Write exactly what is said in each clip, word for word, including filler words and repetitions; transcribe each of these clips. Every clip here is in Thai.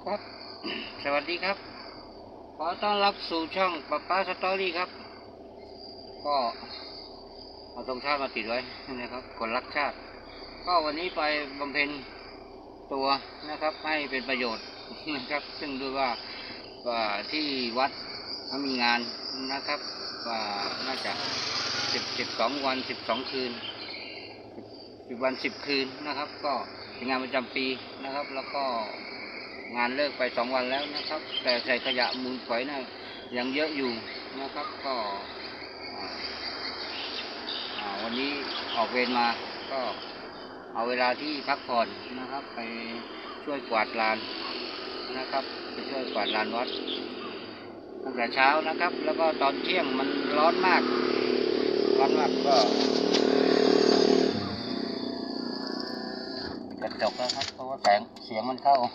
ครับ สวัสดีครับขอต้อนรับสู่ช่องป๊าป๊าสตอรี่ครับก็เอาธงชาติมาติดไว้นะครับคนรักชาติก็วันนี้ไปบำเพ็ญตัวนะครับให้เป็นประโยชน์นะครับซึ่งดูว่าว่าที่วัดเขามีงานนะครับว่าน่าจะสิบสิบสองวันสิบสองคืนสิบวันสิบคืนนะครับก็เป็นงานประจำปีนะครับแล้วก็งานเลิกไปสองวันแล้วนะครับแต่ใส่ขยะมูลฝอยนะยังเยอะอยู่นะครับก็วันนี้ออกเวรมาก็เอาเวลาที่พักผ่อนนะครับไปช่วยกวาดลานนะครับไปช่วยกวาดลานวัดตั้งแต่เช้านะครับแล้วก็ตอนเที่ยงมันร้อนมากร้อนมากก็กระจกแล้วครับเพราะว่าแสงเสียงมันเข้า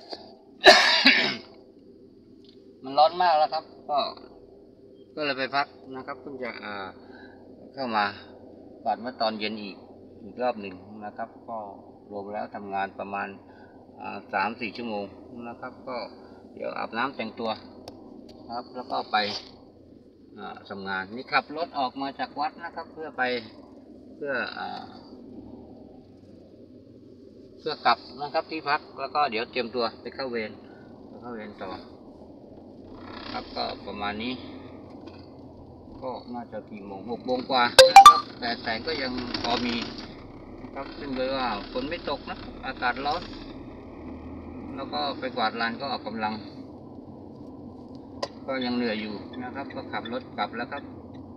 มันร้อนมากแล้วครับก็ก็เลยไปพักนะครับเพิ่งจะเข้ามากวาดเมื่อตอนเย็นอีกอีกรอบหนึ่งนะครับก็รวมแล้วทำงานประมาณสามสี่ชั่วโมงนะครับก็เดี๋ยวอาบน้ำแต่งตัวครับแล้วก็ไปทำงานนี่ขับรถออกมาจากวัดนะครับเพื่อไปเพื่อเพื่อกลับนะครับที่พักแล้วก็เดี๋ยวเตรียมตัวไปเข้าเวรไปเข้าเวรต่อครับก็ประมาณนี้ก็น่าจะกี่โมงหกโมงกว่านะครับแต่แสงก็ยังพอมีครับซึ่งเลยว่าฝนไม่ตกนะอากาศร้อนแล้วก็ไปกวาดลานก็ออกกำลังก็ยังเหนื่อยอยู่นะครับก็ขับรถกลับแล้วครับ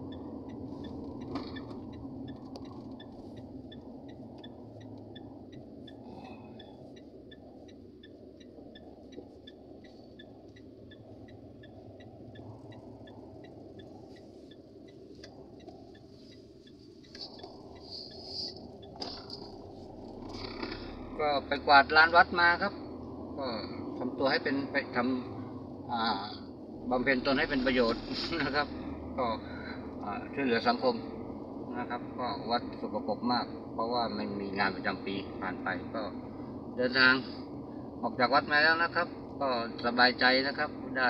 ก็ไปกวาดลานวัดมาครับก็ทำตัวให้เป็นไปทำบำเพ็ญตนให้เป็นประโยชน์นะครับก็ช่วยเหลือสังคมนะครับก็วัดสกปรกมากเพราะว่ามันมีงานประจำปีผ่านไปก็เดินทางออกจากวัดมาแล้วนะครับก็สบายใจนะครับได้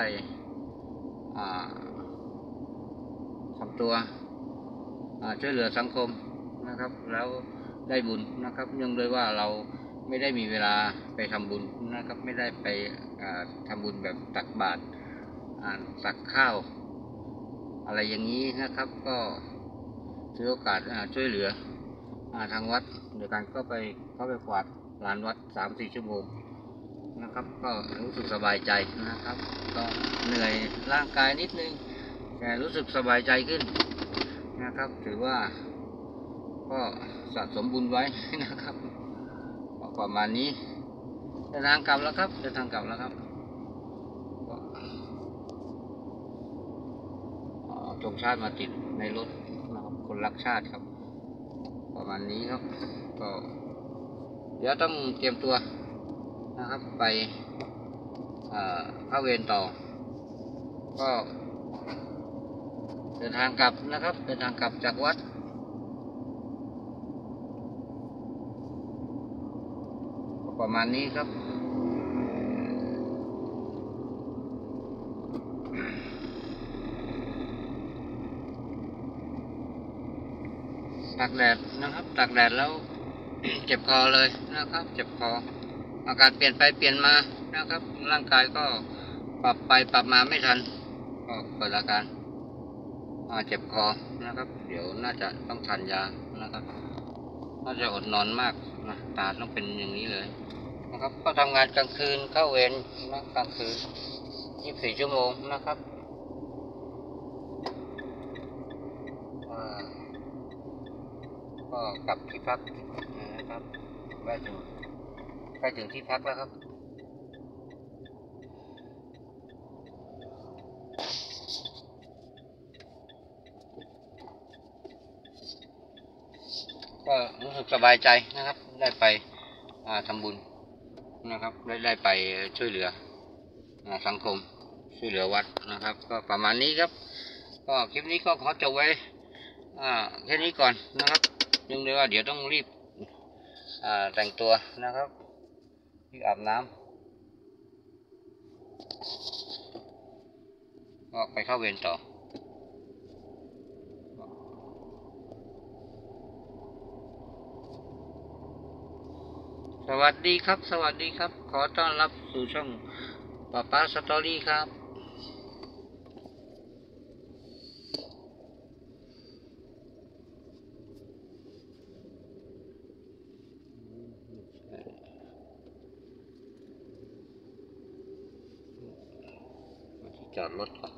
ทำตัวช่วยเหลือสังคมนะครับแล้วได้บุญนะครับเนื่องด้วยว่าเราไม่ได้มีเวลาไปทำบุญนะครับไม่ได้ไปทำบุญแบบตักบาตรตักข้าวอะไรอย่างนี้นะครับก็ถือโอกาสช่วยเหลือทางวัดโดยการก็ไปเข้าไปกวาดลานวัด สามถึงสี่ ชั่วโมงนะครับก็รู้สึกสบายใจนะครับก็เหนื่อยร่างกายนิดนึงแต่รู้สึกสบายใจขึ้นนะครับถือว่าก็สะสมบุญไว้นะครับประมาณนี้เดินทางกลับแล้วครับเดินทางกลับแล้วครับธงชาติมาติดในรถนะครับคนรักชาติครับประมาณนี้ครับก็เดี๋ยวต้องเตรียมตัวนะครับไปเข้าเวรต่อก็เดินทางกลับนะครับเดินทางกลับจากวัดประมาณนี้ครับตากแดดนะครับตากแดดแล้วเจ็บคอเลยนะครับเจ็บคออากาศเปลี่ยนไปเปลี่ยนมานะครับร่างกายก็ปรับไปปรับมาไม่ทันก็เกิดอาการเจ็บคอนะครับเดี๋ยวน่าจะต้องทานยานะครับน่าจะอดนอนมากนะตาต้องเป็นอย่างนี้เลยนะครับก็ทำงานกลางคืนเข้าเวรนะกลางคืนยี่สิบสี่ชั่วโมงนะครับก็กลับที่พักนะครับใกล้ถึงใกล้ถึงที่พักแล้วครับก็รู้สึกสบายใจนะครับได้ไปทำบุญนะครับได้ได้ไปช่วยเหลือสังคมช่วยเหลือวัดนะครับก็ประมาณนี้ครับก็คลิปนี้ก็ขอจบไว้แค่นี้ก่อนนะครับยังเลยว่าเดี๋ยวต้องรีบแต่งตัวนะครับรีบอาบน้ก็ไปเข้าเวรต่อสวัสดีครับสวัสดีครับขอต้อนรับสู่ช่องป้าป้าสตอรี่ครับมาที่จอดรถก่อน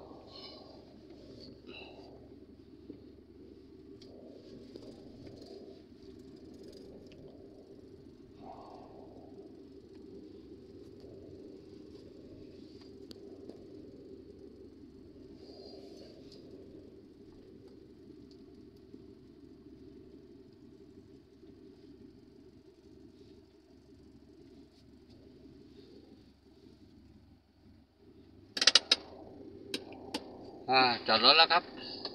อ่าจอดรถแล้วครับ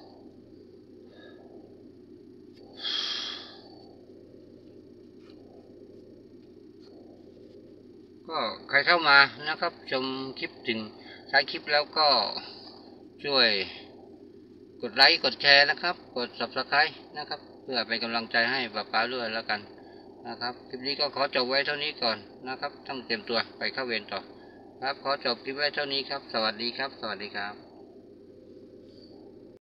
ก็ใครเข้ามานะครับชมคลิปถึงท้ายคลิปแล้วก็ช่วยกดไลค์กดแชร์นะครับกด ซับสไครบ์ นะครับเพื่อเป็นกำลังใจให้ป้าป้าด้วยแล้วกันนะครับคลิปนี้ก็ขอจบไว้เท่านี้ก่อนนะครับต้องเตรียมตัวไปเข้าเวรต่อครับขอจบคลิปไว้เท่านี้ครับสวัสดีครับสวัสดีครับ